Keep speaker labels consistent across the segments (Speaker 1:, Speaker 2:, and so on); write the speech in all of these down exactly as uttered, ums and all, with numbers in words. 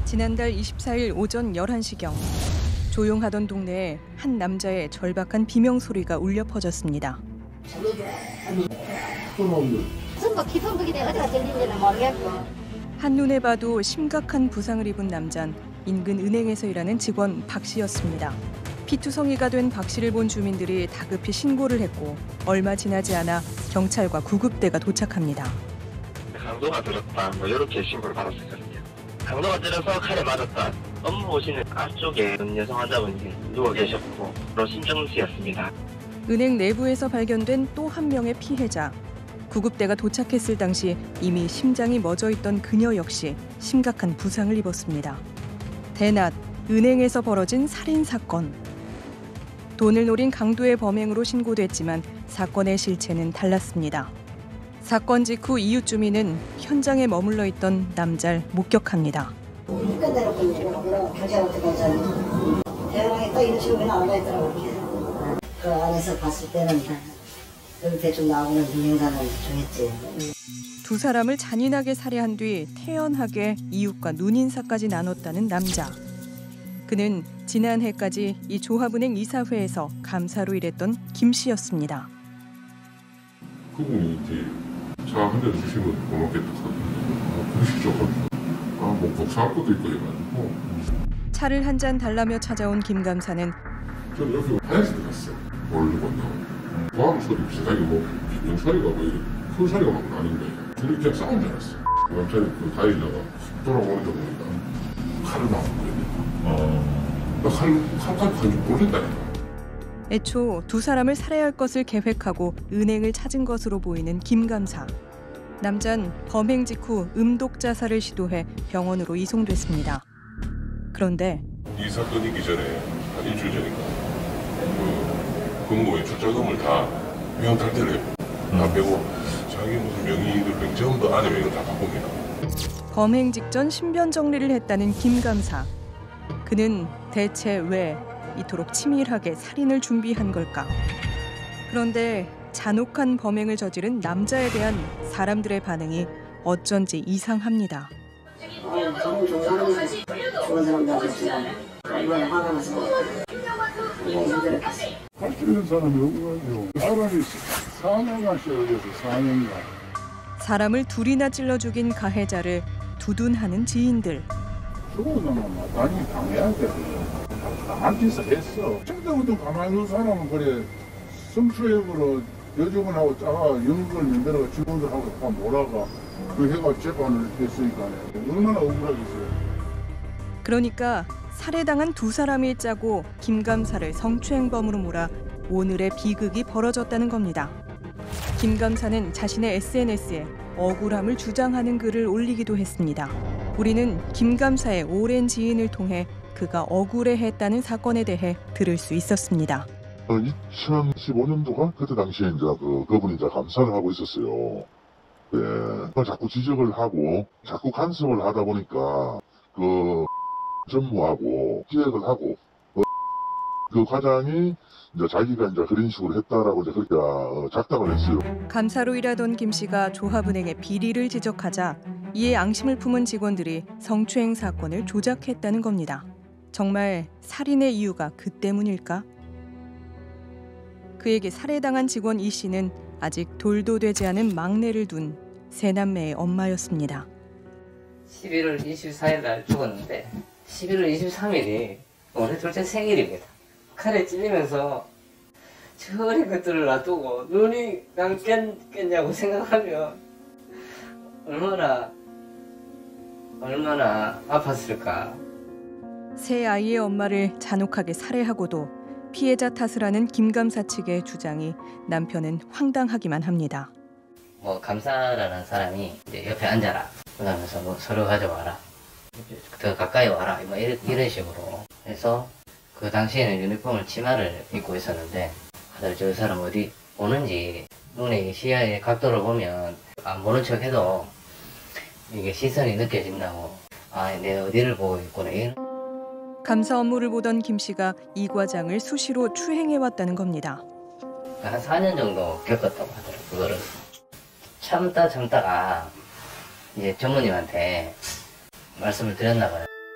Speaker 1: 지난달 이십사일 오전 열한 시경 조용하던 동네에 한 남자의 절박한 비명 소리가 울려 퍼졌습니다. 한눈에 봐도 심각한 부상을 입은 남잔 인근 은행에서 일하는 직원 박 씨였습니다. 피투성이가 된 박 씨를 본 주민들이 다급히 신고를 했고 얼마 지나지 않아 경찰과 구급대가 도착합니다.
Speaker 2: 강도가 들었다, 뭐 이렇게 신고를 받았었거든요. 강도가 때려서 칼에 맞았다. 업무 오시는 앞쪽에 여성 환자분이 누워 계셨고 바로 심정수였습니다.
Speaker 1: 은행 내부에서 발견된 또 한 명의 피해자. 구급대가 도착했을 당시 이미 심장이 멎어 있던 그녀 역시 심각한 부상을 입었습니다. 대낮, 은행에서 벌어진 살인 사건. 돈을 노린 강도의 범행으로 신고됐지만 사건의 실체는 달랐습니다. 사건 직후 이웃 주민은 현장에 머물러 있던 남자를 목격합니다.
Speaker 3: 그 안에서 봤을 때는 대충 나오는 동영상을 정했지.
Speaker 1: 두 사람을 잔인하게 살해한 뒤 태연하게 이웃과 눈인사까지 나눴다는 남자. 그는 지난해까지 이 조합은행 이사회에서 감사로 일했던 김 씨였습니다.
Speaker 4: 그분이 이제 차 한 잔 주시면 고맙겠다. 아, 그러시죠. 아, 뭐 복사할 것도 있고 해가지고.
Speaker 1: 차를 한 잔 달라며 찾아온 김 감사는
Speaker 4: 저는 여기 화장실 갔어요. 모르는 건데. 과학 소리 비슷하게 뭐 비명 소리가 뭐 큰 소리가 막 나는 거예요. 둘이 그냥 싸운 줄 알았어요. 경찰이 그 다이다가 돌아오는 데 보니까 칼을 막은 거예요. 나 칼, 칼까지 간줄 모르겠다니까.
Speaker 1: 애초 두 사람을 살해할 것을 계획하고 은행을 찾은 것으로 보이는 김 감사. 남잔 범행 직후 음독 자살을 시도해 병원으로 이송됐습니다. 그런데
Speaker 4: 이 사건이 있기 전에 한 일주일 전인가 그 금고에 출자금을 다 명함 탈퇴를 해고 다 빼고 자기 무슨 명의들 명 전부 안에 명의를 다 바꿉니다.
Speaker 1: 범행 직전 신변 정리를 했다는 김 감사. 그는 대체 왜 이토록 치밀하게 살인을 준비한 걸까? 그런데 잔혹한 범행을 저지른 남자에 대한 사람들의 반응이 어쩐지 이상합니다.
Speaker 3: 아, 저는 좋은 사람이 좋은 사람들한테 얼마나 화가 나서 이거 힘들었겠어.
Speaker 5: 할 수 있는 사람이 없는 거죠. 사람이 사냥가 씌워져서 사냥가.
Speaker 1: 사람을 둘이나 찔러 죽인 가해자를 두둔하는 지인들.
Speaker 5: 죽은 사람은 마땅히 당해야 돼. 나한테 했어. 청자부터 가만히 있는 사람은 그래 성추행으로 여직원하고 짜가 연극을 만들어가 직원들하고 다 몰아가 그 해가 재판을 했으니까 얼마나 억울하겠어요.
Speaker 1: 그러니까 살해당한 두 사람이 짜고 김 감사를 성추행범으로 몰아 오늘의 비극이 벌어졌다는 겁니다. 김 감사는 자신의 에스엔에스에 억울함을 주장하는 글을 올리기도 했습니다. 우리는 김 감사의 오랜 지인을 통해 그가 억울해했다는 사건에 대해 들을 수 있었습니다.
Speaker 6: 이천십오년도가 그때 당시에 이제 그 그분이 이제 감사를 하고 있었어요. 네, 그걸 자꾸 지적을 하고 자꾸 간섭을 하다 보니까 그 전무하고 기획을 하고 그, 그 과장이 이제 자기가 이제 그런 식으로 했다라고 이제 그렇게 작당을 했어요.
Speaker 1: 감사로 일하던 김 씨가 조합은행의 비리를 지적하자 이에 앙심을 품은 직원들이 성추행 사건을 조작했다는 겁니다. 정말 살인의 이유가 그 때문일까? 그에게 살해당한 직원 이 씨는 아직 돌도 되지 않은 막내를 둔 세 남매의 엄마였습니다.
Speaker 7: 십일월 이십사일 날 죽었는데 십일월 이십삼일이 오늘 둘째 생일입니다. 칼에 찔리면서 저리 것들을 놔두고 눈이 감겠냐고 생각하면 얼마나 얼마나 아팠을까.
Speaker 1: 세 아이의 엄마를 잔혹하게 살해하고도 피해자 탓을 하는 김 감사 측의 주장이 남편은 황당하기만 합니다.
Speaker 7: 뭐 감사라는 사람이 이제 옆에 앉아라. 그러면서 뭐 서류 가져와라. 더 가까이 와라. 뭐 이런, 이런 식으로 해서 그 당시에는 유니폼을 치마를 입고 있었는데 다들 저 사람 어디 오는지 눈에 시야의 각도를 보면 안 보는 척해도 이게 시선이 느껴진다고. 아, 내가 어디를 보고 있구나.
Speaker 1: 감사 업무를 보던 김 씨가 이 과장을 수시로 추행해왔다는 겁니다.
Speaker 7: 한 사 년 정도 겪었다고 하더라고요. 그거를 참다 참다가 이제 전무님한테 말씀을 드렸나 봐요.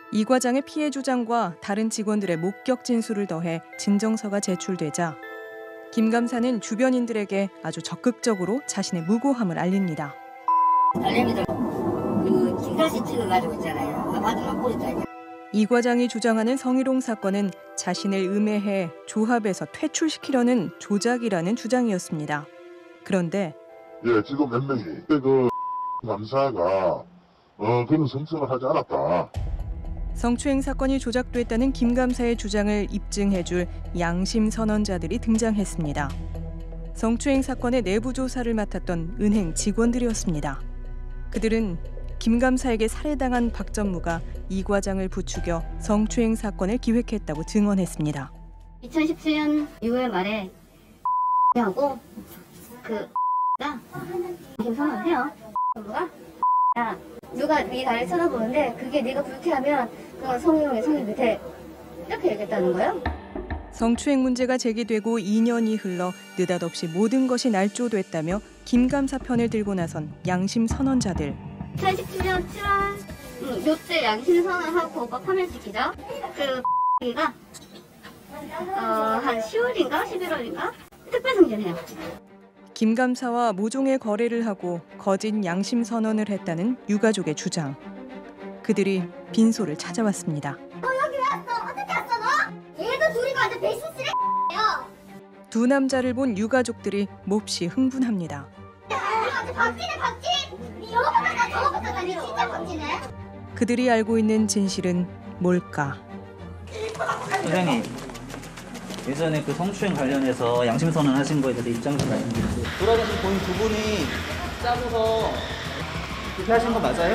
Speaker 1: 이 과장의 피해 주장과 다른 직원들의 목격 진술을 더해 진정서가 제출되자 김 감사는 주변인들에게 아주 적극적으로 자신의 무고함을 알립니다.
Speaker 3: 딸내미들 그 김가시 찍어가지고 있잖아요. 아파트만 뿌렸다.
Speaker 1: 이 과장이 주장하는 성희롱 사건은 자신을 음해해 조합에서 퇴출시키려는 조작이라는 주장이었습니다. 그런데
Speaker 6: 예, 지금 몇 명이 그때 그 감사가 어 그런 선택을 하지 않았다.
Speaker 1: 성추행 사건이 조작됐다는 김 감사의 주장을 입증해줄 양심 선언자들이 등장했습니다. 성추행 사건의 내부 조사를 맡았던 은행 직원들이었습니다. 그들은 김 감사에게 살해당한 박 전무가 이 과장을 부추겨 성추행 사건을 기획했다고 증언했습니다.
Speaker 8: 이천십칠 년 유월 말에 하고 그 가 지금 선언해요. 전무가 야 누가 네 나를 쳐다보는데 그게 네가 불쾌하면 그건 성희롱의 성립이 돼. 이렇게 얘기했다는 거예요.
Speaker 1: 성추행 문제가 제기되고 이 년이 흘러 느닷없이 모든 것이 날조됐다며 김 감사 편을 들고 나선 양심 선언자들.
Speaker 8: 이천십칠 년 칠월 음, 요때 양심 선언하고 오빠 파면시키죠. 그 X가 어, 한 시월인가 십일월인가 특별승진해요.
Speaker 1: 김 감사와 모종의 거래를 하고 거짓 양심 선언을 했다는 유가족의 주장. 그들이 빈소를 찾아왔습니다.
Speaker 8: 너 여기 왜 왔어? 어떻게 왔어 너? 얘도 둘이 완전 베이스쓰레
Speaker 1: 두 남자를 본 유가족들이 몹시 흥분합니다.
Speaker 8: 완전 박쥐네 박쥐! 니 여보보다 더 먹었잖아. 니 진짜 박쥐네.
Speaker 1: 그들이 알고 있는 진실은 뭘까?
Speaker 9: 소장님, 예전에 그 성추행 관련해서 양심 선언하신 거에 대해서 입장 좀 말씀드리세요. 돌아가신 본인 두 분이 짜고서 그렇게 하신 거 맞아요?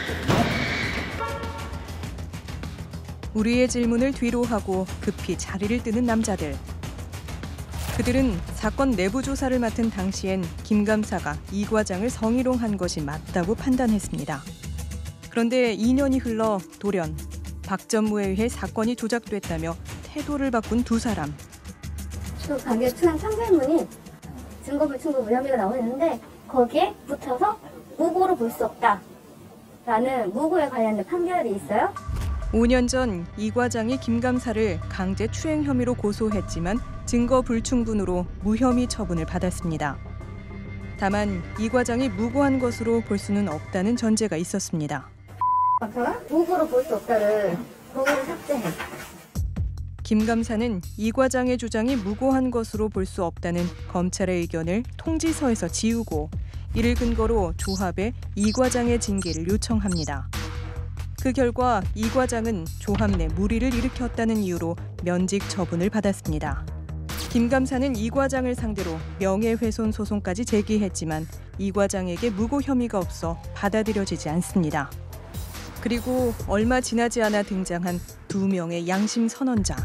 Speaker 1: 우리의 질문을 뒤로 하고 급히 자리를 뜨는 남자들. 그들은 사건 내부 조사를 맡은 당시엔 김 감사가 이 과장을 성희롱한 것이 맞다고 판단했습니다. 그런데 이 년이 흘러 돌연 박 전무에 의해 사건이 조작됐다며 태도를 바꾼 두 사람.
Speaker 8: 그 관계 투항 판결문이 증거불충분 무혐의가 나오고 있는데 거기에 붙어서 무고로 볼 수 없다라는 무고에 관련된 판결이 있어요.
Speaker 1: 오 년 전 이 과장이 김 감사를 강제 추행 혐의로 고소했지만 증거 불충분으로 무혐의 처분을 받았습니다. 다만 이 과장이 무고한 것으로 볼 수는 없다는 전제가 있었습니다.
Speaker 8: 무고로 볼 수 없다를 거기를 삭제해.
Speaker 1: 김 감사는 이 과장의 주장이 무고한 것으로 볼 수 없다는 검찰의 의견을 통지서에서 지우고 이를 근거로 조합에 이 과장의 징계를 요청합니다. 그 결과 이 과장은 조합 내 무리를 일으켰다는 이유로 면직 처분을 받았습니다. 김 감사는 이 과장을 상대로 명예훼손 소송까지 제기했지만 이 과장에게 무고 혐의가 없어 받아들여지지 않습니다. 그리고 얼마 지나지 않아 등장한 두 명의 양심 선언자.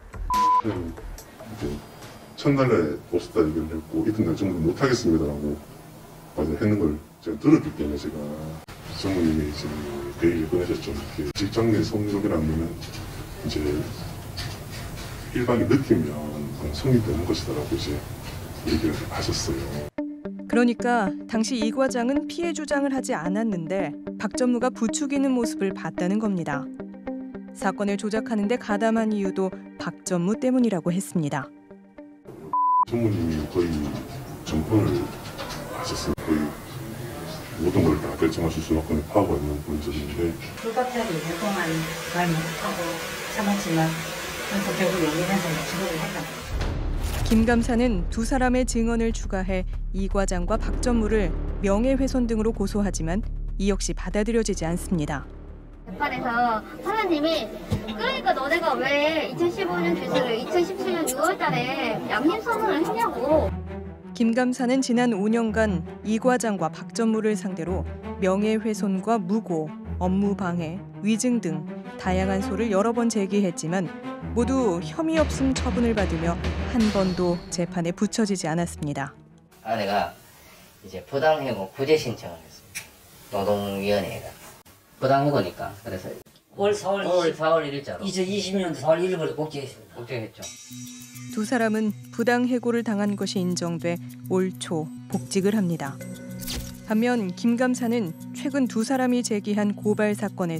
Speaker 6: 이제 첫날에 보스다 얘기를 했고 이튿날 정도 못하겠습니다라고 했는 걸 제가 들었기 때문에 제가 전무님이 이제 그 얘기를 꺼내셨죠. 직장 내 성희롱이라는 거는 이제 일반이 느끼면 성립되는 것이다라고 이제 얘기를 하셨어요.
Speaker 1: 그러니까 당시 이 과장은 피해 주장을 하지 않았는데 박 전무가 부추기는 모습을 봤다는 겁니다. 사건을 조작하는 데 가담한 이유도 박 전무 때문이라고 했습니다.
Speaker 6: 전무님이 거의 정권을 하셨습니다. 거의 모든 걸 다 결정하실 수만큼의 파워가 있는 분이셨는데
Speaker 3: 불법적인 활동한 말 못하고 참았지만 그래서 결국 용인해서 기록을 했다.
Speaker 1: 김 감사는 두 사람의 증언을 추가해 이 과장과 박 전무를 명예훼손 등으로 고소하지만 이 역시 받아들여지지 않습니다.
Speaker 8: 재판에서 사장님이 그러니까 너네가 왜 이천십오 년 주식을 이천십칠 년 유월 달에 양심 선언을 했냐고.
Speaker 1: 김 감사는 지난 오 년간 이 과장과 박 전무를 상대로 명예훼손과 무고, 업무방해, 위증 등 다양한 소를 여러 번 제기했지만 모두 혐의 없음 처분을 받으며 한 번도 재판에 붙여지지 않았습니다.
Speaker 7: 아내가 이제 부당해고 구제 신청을 했습니다. 노동위원회가 부당해고니까 그래서
Speaker 3: 올 사월
Speaker 7: 올 사월 일일자로
Speaker 3: 이천이십 년도 사월 일일부터 복귀했습니다.
Speaker 7: 복직했죠.
Speaker 1: 두 사람은 부당해고를 당한 것이 인정돼 올 초 복직을 합니다. 반면 김 감사는 최근 두 사람이 제기한 고발 사건에서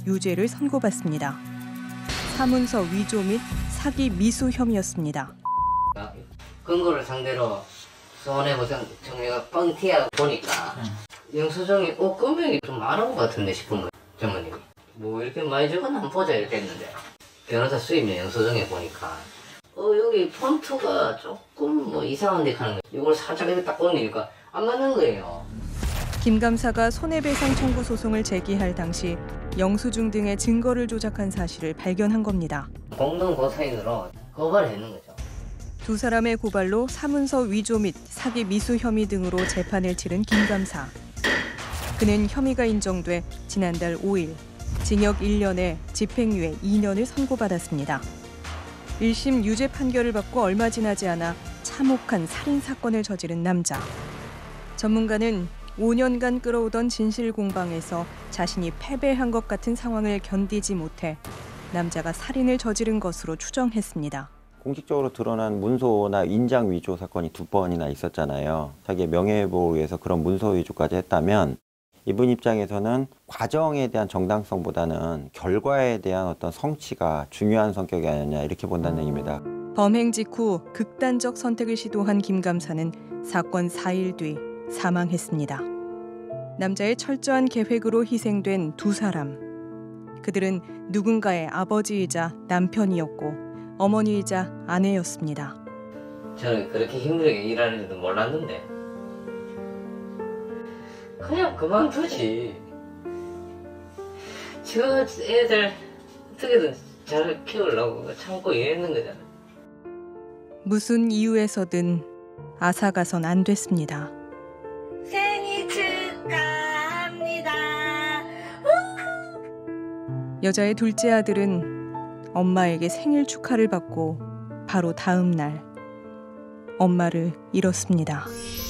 Speaker 1: 유죄를 선고받습니다. 사문서 위조 및 사기 미수 혐의였습니다.
Speaker 7: 근거를 상대로 손해보상 정리가 뻥튀야 보니까 영수증이 어 금액이 좀 많은 것 같은데 싶은 거예요. 전무님이 뭐 이렇게 많이 적었나 한번 보자 이렇게 했는데 변호사 수임료 영수증에 보니까 어 여기 폰트가 조금 뭐 이상한데 하는 거예요. 이걸 살짝 이렇게 딱 올리니까 안 맞는 거예요.
Speaker 1: 김 감사가 손해배상 청구 소송을 제기할 당시 영수증 등의 증거를 조작한 사실을 발견한 겁니다.
Speaker 7: 공동 고사인으로 고발을 했는 거죠.
Speaker 1: 두 사람의 고발로 사문서 위조 및 사기 미수 혐의 등으로 재판을 치른 김 감사. 그는 혐의가 인정돼 지난달 오일 징역 일 년에 집행유예 이 년을 선고받았습니다. 일 심 유죄 판결을 받고 얼마 지나지 않아 참혹한 살인 사건을 저지른 남자. 전문가는 오 년간 끌어오던 진실 공방에서 자신이 패배한 것 같은 상황을 견디지 못해 남자가 살인을 저지른 것으로 추정했습니다.
Speaker 10: 공식적으로 드러난 문서나 인장 위조 사건이 두 번이나 있었잖아요. 자기의 명예회복을 위해서 그런 문서 위조까지 했다면 이분 입장에서는 과정에 대한 정당성보다는 결과에 대한 어떤 성취가 중요한 성격이 아니냐 이렇게 본다는 얘기입니다.
Speaker 1: 범행 직후 극단적 선택을 시도한 김 감사는 사건 사 일 뒤 사망했습니다. 남자의 철저한 계획으로 희생된 두 사람. 그들은 누군가의 아버지이자 남편이었고 어머니이자 아내였습니다.
Speaker 7: 저는 그렇게 힘들게 일하는 줄도 몰랐는데 그냥 그만두지. 저 애들 어떻게든 잘 키우려고 참고 일했는 거잖아.
Speaker 1: 무슨 이유에서든 앗아가선 안 됐습니다.
Speaker 8: 생일 축하합니다.
Speaker 1: 여자의 둘째 아들은 엄마에게 생일 축하를 받고 바로 다음 날 엄마를 잃었습니다.